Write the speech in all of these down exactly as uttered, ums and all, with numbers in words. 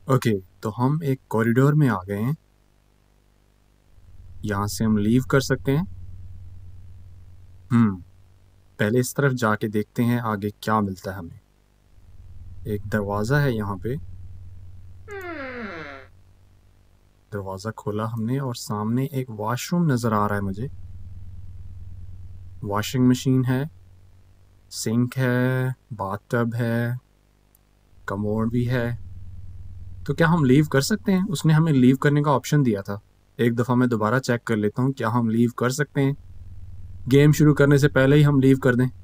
Okay, तो हम एक कॉरिडोर में आ गए हैं। यहाँ से हम लीव कर सकते हैं। हम्म पहले इस तरफ जाके देखते हैं आगे क्या मिलता है हमें। एक दरवाज़ा है यहाँ पे। दरवाज़ा खोला हमने और सामने एक वॉशरूम नज़र आ रहा है मुझे। वॉशिंग मशीन है, सिंक है, बाथटब है, कमोड भी है। तो क्या हम लीव कर सकते हैं? उसने हमें लीव करने का ऑप्शन दिया था। एक दफ़ा मैं दोबारा चेक कर लेता हूँ क्या हम लीव कर सकते हैं। गेम शुरू करने से पहले ही हम लीव कर दें।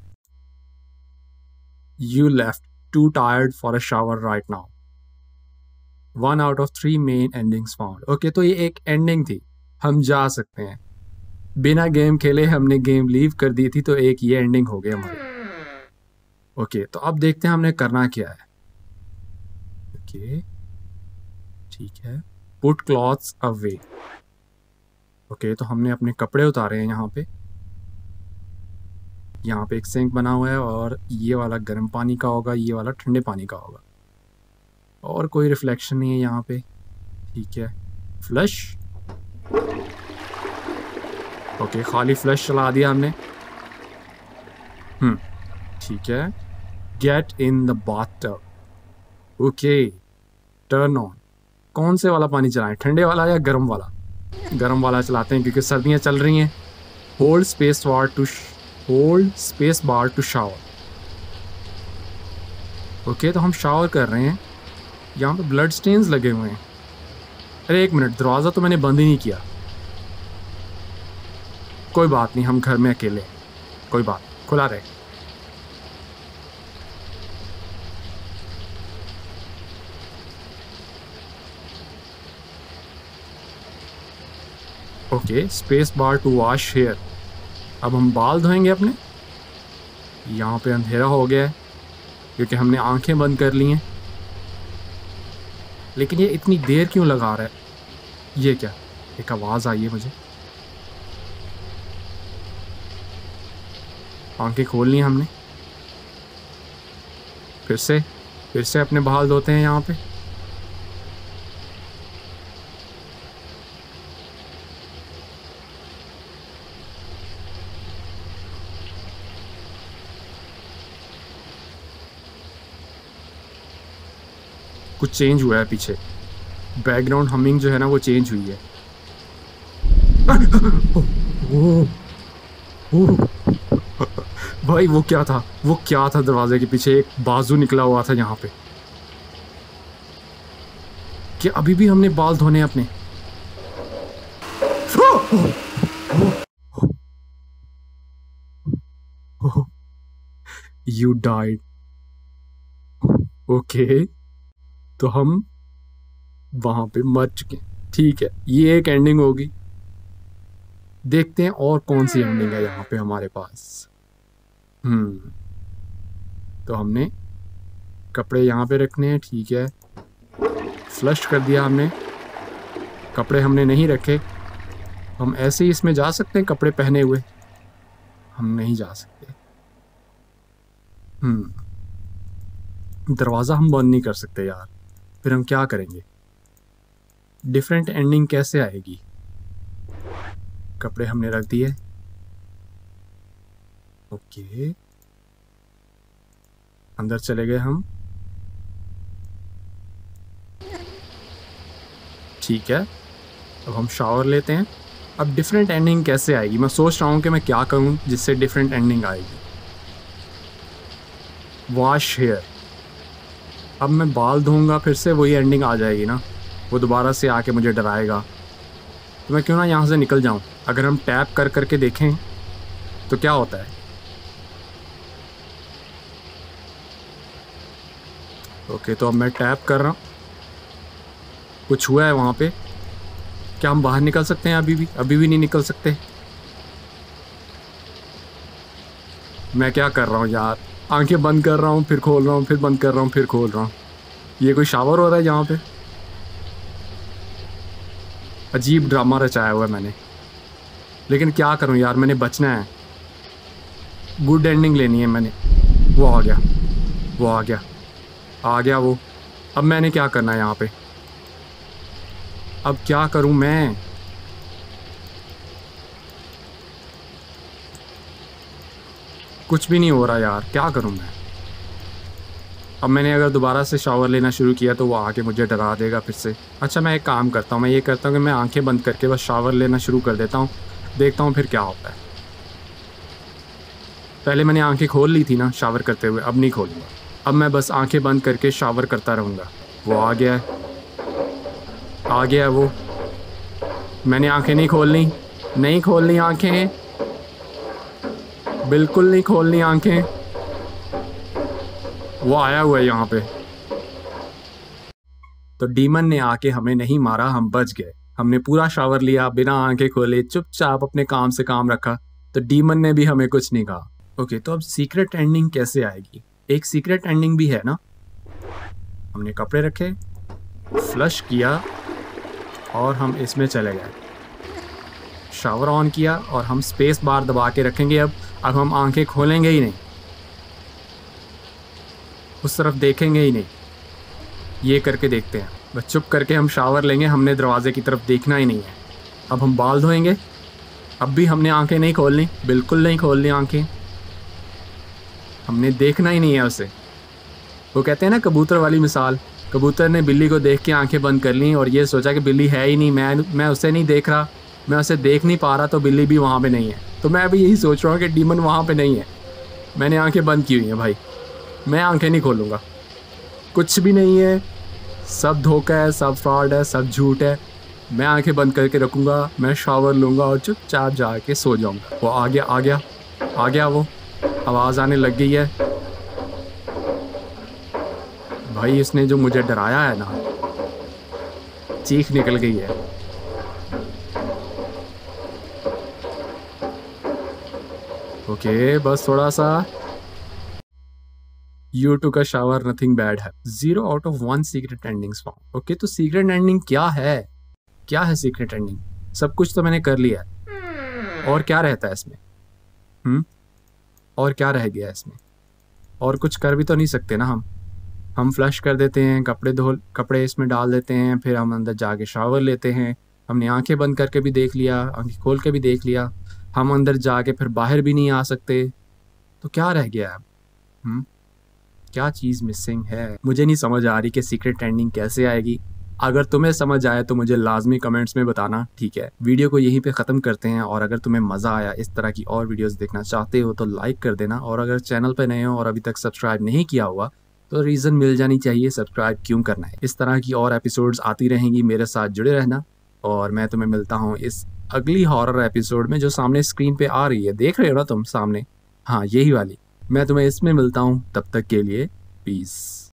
You left too tired for a shower right now. One out of three main endings found. Okay okay, तो ये एक एंडिंग थी, हम जा सकते हैं। बिना गेम खेले हमने गेम लीव कर दी थी, तो एक ये एंडिंग हो गया हमारी। ओके okay, तो अब देखते हैं हमने करना क्या है। ओके okay, ठीक है। Put clothes away. ओके तो हमने अपने कपड़े उतारे हैं यहाँ पे। यहाँ पे एक सिंक बना हुआ है और ये वाला गर्म पानी का होगा, ये वाला ठंडे पानी का होगा। और कोई रिफ्लेक्शन नहीं है यहाँ पे। ठीक है, फ्लश। ओके खाली फ्लश चला दिया हमने। हम्म ठीक है। Get in the bathtub. Okay turn on. कौन से वाला पानी चलाएं, ठंडे वाला या गर्म वाला? गर्म वाला चलाते हैं क्योंकि सर्दियाँ चल रही हैं। Hold space bar to hold space bar to shower. Okay तो हम शावर कर रहे हैं। यहाँ पे ब्लड स्टेन्स लगे हुए हैं। अरे एक मिनट, दरवाज़ा तो मैंने बंद ही नहीं किया। कोई बात नहीं, हम घर में अकेले, कोई बात, खुला रहे। Okay space bar to wash hair. अब हम बाल धोएंगे अपने। यहाँ पे अंधेरा हो गया है क्योंकि हमने आंखें बंद कर ली हैं। लेकिन ये इतनी देर क्यों लगा रहा है? ये क्या? एक आवाज़ आई है मुझे। आंखें खोल ली हमने। फिर से फिर से अपने बाल धोते हैं यहाँ पे। कुछ चेंज हुआ है पीछे। बैकग्राउंड हमिंग जो है ना वो चेंज हुई है। ओ, ओ, भाई वो क्या था? वो क्या था? दरवाजे के पीछे एक बाजू निकला हुआ था यहाँ पे। कि अभी भी हमने बाल धोने अपने। You died. ओके तो हम वहां पे मर चुके हैं। ठीक है, ये एक एंडिंग होगी। देखते हैं और कौन सी एंडिंग है यहाँ पे हमारे पास। हम्म तो हमने कपड़े यहाँ पे रखने हैं। ठीक है, फ्लश कर दिया हमने। कपड़े हमने नहीं रखे। हम ऐसे ही इसमें जा सकते हैं कपड़े पहने हुए? हम नहीं जा सकते। हम्म दरवाज़ा हम बंद नहीं कर सकते यार। फिर हम क्या करेंगे? डिफरेंट एंडिंग कैसे आएगी? कपड़े हमने रख दिए। ओके अंदर चले गए हम। ठीक है, अब हम शावर लेते हैं। अब डिफरेंट एंडिंग कैसे आएगी? मैं सोच रहा हूँ कि मैं क्या करूँ जिससे डिफरेंट एंडिंग आएगी। Wash hair. अब मैं बाल धोऊंगा, फिर से वही एंडिंग आ जाएगी ना। वो दोबारा से आके मुझे डराएगा। तो मैं क्यों ना यहाँ से निकल जाऊँ। अगर हम टैप कर करके देखें तो क्या होता है? ओके तो अब मैं टैप कर रहा हूँ। कुछ हुआ है वहाँ पे? क्या हम बाहर निकल सकते हैं? अभी भी अभी भी नहीं निकल सकते। मैं क्या कर रहा हूँ यार? आंखें बंद कर रहा हूँ, फिर खोल रहा हूँ, फिर बंद कर रहा हूँ, फिर खोल रहा हूँ। ये कोई शावर हो रहा है यहाँ पे? अजीब ड्रामा रचाया हुआ है मैंने। लेकिन क्या करूँ यार, मैंने बचना है। गुड एंडिंग लेनी है मैंने। वो आ गया, वो आ गया, आ गया वो। अब मैंने क्या करना है यहाँ पे? अब क्या करूं मैं? कुछ भी नहीं हो रहा यार, क्या करूं मैं? अब मैंने अगर दोबारा से शावर लेना शुरू किया तो वो आके मुझे डरा देगा फिर से। अच्छा, मैं एक काम करता हूँ, मैं ये करता हूँ कि मैं आंखें बंद करके बस शावर लेना शुरू कर देता हूँ, देखता हूँ फिर क्या होता है। पहले मैंने आंखें खोल ली थी ना शावर करते हुए, अब नहीं खोलूँगा। अब मैं बस आंखें बंद करके शावर करता रहूँगा। वो आ गया है, आ गया है वो। मैंने आंखें नहीं खोलनी, नहीं खोलनी आंखें, बिल्कुल नहीं खोलनी आंखें। वो आया हुआ है यहाँ पे। तो डीमन ने आके हमें नहीं मारा, हम बच गए। हमने पूरा शावर लिया बिना आंखें खोले, चुपचाप अपने काम से काम रखा, तो डीमन ने भी हमें कुछ नहीं कहा। ओके, तो अब सीक्रेट एंडिंग कैसे आएगी? एक सीक्रेट एंडिंग भी है ना। हमने कपड़े रखे, फ्लश किया और हम इसमें चले गए। शावर ऑन किया और हम स्पेस बार दबा के रखेंगे। अब अब हम आंखें खोलेंगे ही नहीं, उस तरफ देखेंगे ही नहीं। ये करके देखते हैं, बस चुप करके हम शावर लेंगे, हमने दरवाजे की तरफ देखना ही नहीं है। अब हम बाल धोएंगे, अब भी हमने आंखें नहीं खोलनी, बिल्कुल नहीं खोलनी आंखें, हमने देखना ही नहीं है उसे। वो कहते हैं ना कबूतर वाली मिसाल, कबूतर ने बिल्ली को देख के आंखें बंद कर ली और ये सोचा कि बिल्ली है ही नहीं, मैं मैं उसे नहीं देख रहा, मैं उसे देख नहीं पा रहा, तो बिल्ली भी वहाँ पे नहीं है। तो मैं अभी यही सोच रहा हूँ कि डीमन वहाँ पे नहीं है, मैंने आंखें बंद की हुई हैं भाई, मैं आंखें नहीं खोलूँगा। कुछ भी नहीं है, सब धोखा है, सब फ्रॉड है, सब झूठ है। मैं आंखें बंद करके रखूँगा, मैं शावर लूँगा और चुपचाप जाके सो जाऊँगा। वो आ गया, आ गया, आ गया, वो आवाज़ आने लग गई है। भाई इसने जो मुझे डराया है ना, चीख निकल गई है। ओके, बस थोड़ा सा। यू टू का शावर, नथिंग बैड है। Zero out of one secret endings found. Okay, तो सीक्रेट एंडिंग क्या है? क्या है सीक्रेट एंडिंग? सब कुछ तो मैंने कर लिया है, और क्या रहता है इसमें? हम्म और क्या रह गया इसमें? और कुछ कर भी तो नहीं सकते ना हम हम फ्लश कर देते हैं, कपड़े धो कपड़े इसमें डाल देते हैं, फिर हम अंदर जाके शावर लेते हैं। हमने आंखें बंद करके भी देख लिया, आंखें खोल के भी देख लिया, हम अंदर जाके फिर बाहर भी नहीं आ सकते। तो क्या रह गया अब? हम्म क्या चीज़ मिसिंग है? मुझे नहीं समझ आ रही कि सीक्रेट एंडिंग कैसे आएगी। अगर तुम्हें समझ आए तो मुझे लाजमी कमेंट्स में बताना, ठीक है? वीडियो को यहीं पे ख़त्म करते हैं, और अगर तुम्हें मज़ा आया, इस तरह की और वीडियोस देखना चाहते हो तो लाइक कर देना, और अगर चैनल पे नए हो और अभी तक सब्सक्राइब नहीं किया हुआ तो रीज़न मिल जानी चाहिए सब्सक्राइब क्यों करना है। इस तरह की और एपिसोड्स आती रहेंगी, मेरे साथ जुड़े रहना, और मैं तुम्हें मिलता हूँ इस अगली हॉरर एपिसोड में जो सामने स्क्रीन पे आ रही है। देख रहे हो ना तुम सामने? हाँ, यही वाली। मैं तुम्हें इसमें मिलता हूँ, तब तक के लिए पीस।